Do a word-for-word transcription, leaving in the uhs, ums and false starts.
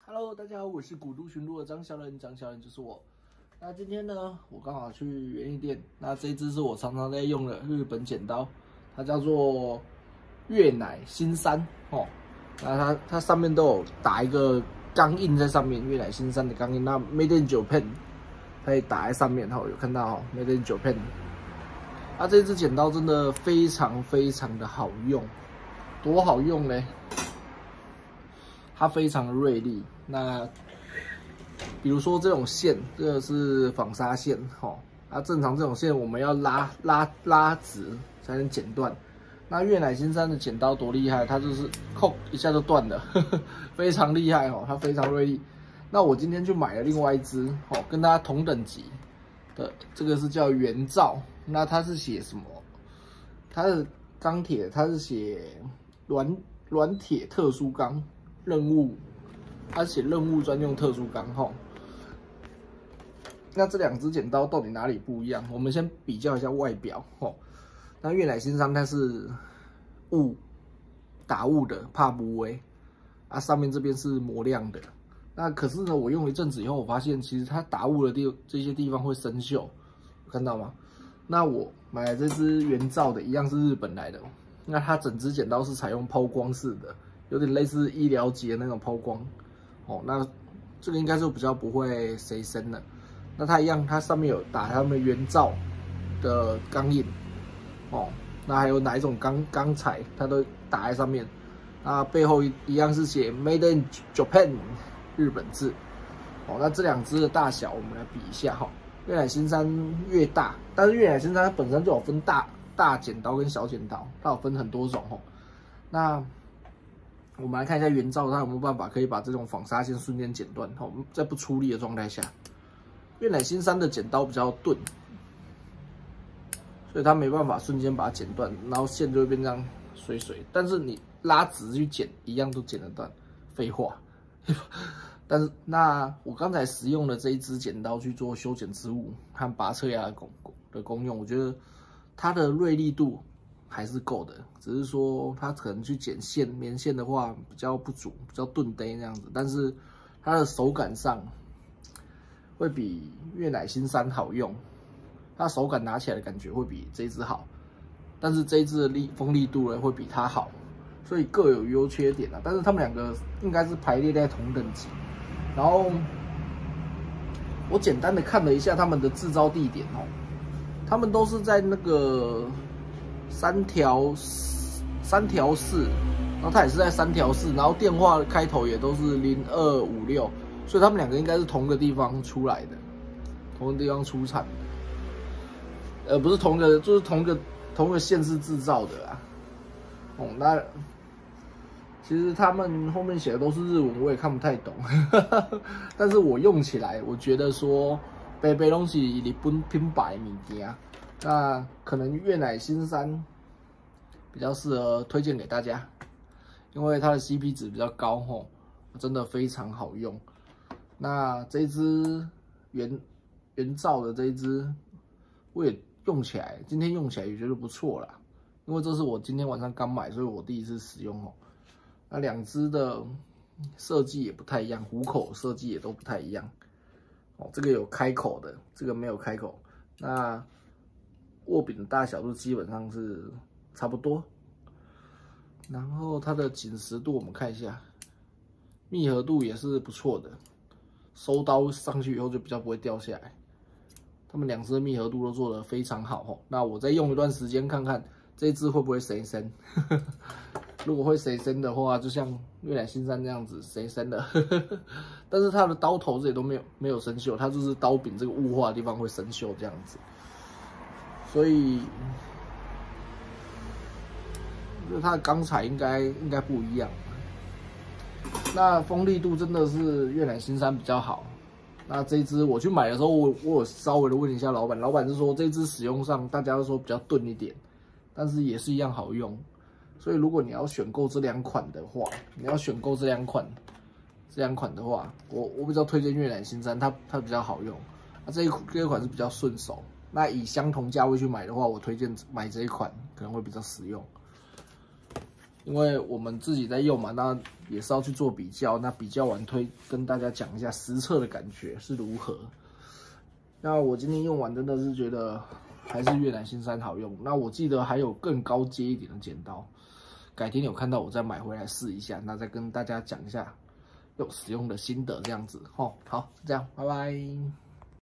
Hello， 大家好，我是古都巡路的张小人，张小人就是我。那今天呢，我刚好去园艺店，那这一支是我常常在用的日本剪刀，它叫做越乃新山哦。那它它上面都有打一个钢印在上面，越乃新山的钢印。那 Made in Japan， 它也打在上面哈，有看到哈 ，Made in Japan。那这支剪刀真的非常非常的好用，多好用呢！它非常的锐利。那比如说这种线，这个是纺纱线，哈、哦，啊，正常这种线我们要拉拉拉直才能剪断。那越乃新山的剪刀多厉害，它就是扣一下就断了，呵呵，非常厉害哦，它非常锐利。那我今天就买了另外一支，哦，跟它同等级的，这个是叫原造。那它是写什么？它的钢铁，它是写软软铁特殊钢任务。它写任务专用特殊钢哈，那这两支剪刀到底哪里不一样？我们先比较一下外表哈。那越乃新山它是雾打雾的，怕不微啊，上面这边是磨亮的。那可是呢，我用了一阵子以后，我发现其实它打雾的地这些地方会生锈，看到吗？那我买了这支原造的，一样是日本来的。那它整支剪刀是采用抛光式的，有点类似医疗级的那种抛光。哦，那这个应该是比较不会谁生的。那它一样，它上面有打他们原造的钢印，哦，那还有哪一种钢钢材，它都打在上面。那背后一样是写 Made in Japan 日本字。哦，那这两支的大小我们来比一下哈。越乃新山越大，但是越乃新山它本身就有分大大剪刀跟小剪刀，它有分很多种哦。那我们来看一下原造，它有没有办法可以把这种纺纱线瞬间剪断？好，在不出力的状态下，越乃新山的剪刀比较钝，所以它没办法瞬间把它剪断，然后线就会变这样水水。但是你拉直去剪，一样都剪得断。废话。但是那我刚才使用的这一支剪刀去做修剪织物和拔侧压的功的功用，我觉得它的锐利度还是够的，只是说它可能去剪线棉线的话比较不足，比较钝呆那样子。但是它的手感上会比越乃新山好用，它手感拿起来的感觉会比这一支好，但是这一支的力锋利度呢会比它好，所以各有优缺点啊。但是它们两个应该是排列在同等级。然后我简单的看了一下他们的制造地点哦，他们都是在那个三条三条四，然后它也是在三条四，然后电话开头也都是零二五六，所以他们两个应该是同个地方出来的，同个地方出产的，呃，不是同个，就是同个同个县市制造的啦。哦，那其实他们后面写的都是日文，我也看不太懂，但是我用起来，我觉得说北北东西日本品牌的物件，那可能越乃新山比较适合推荐给大家，因为它的 C P 值比较高吼，真的非常好用。那这一支原原造的这一支，我也用起来，今天用起来也觉得不错啦，因为这是我今天晚上刚买，所以我第一次使用哦。那两只的设计也不太一样，虎口设计也都不太一样。哦，这个有开口的，这个没有开口。那握柄的大小都基本上是差不多。然后它的紧实度我们看一下，密合度也是不错的，收刀上去以后就比较不会掉下来。它们两只的密合度都做得非常好哦。那我再用一段时间看看这一支会不会谁生。如果会谁生的话，就像越乃新山这样子谁生的，但是它的刀头这里都没有没有生锈，它就是刀柄这个雾化的地方会生锈这样子，所以就是它的钢材应该应该不一样。那锋利度真的是越乃新山比较好。那这一支我去买的时候，我我有稍微的问一下老板，老板是说这一支使用上大家都说比较钝一点，但是也是一样好用。所以如果你要选购这两款的话，你要选购这两款，这两款的话，我我比较推荐越乃新山，它它比较好用。那这一这一款是比较顺手。那以相同价位去买的话，我推荐买这一款可能会比较实用。 因为我们自己在用嘛，那也是要去做比较，那比较完推跟大家讲一下实测的感觉是如何。那我今天用完真的是觉得还是越南新山好用。那我记得还有更高阶一点的剪刀，改天有看到我再买回来试一下，那再跟大家讲一下用使用的心得这样子。吼，好，就这样，拜拜。